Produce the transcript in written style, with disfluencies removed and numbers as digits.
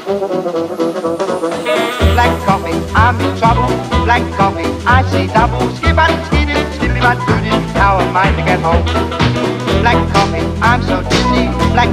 Black coffee, I'm in trouble. Black coffee, I see double. Skip and skiddly, skiddly, but doodly. How am I to get home? Black coffee, I'm so dizzy. Black